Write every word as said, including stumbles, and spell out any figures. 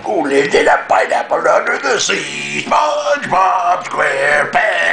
Who lived in a pineapple under the sea? SpongeBob SquarePants.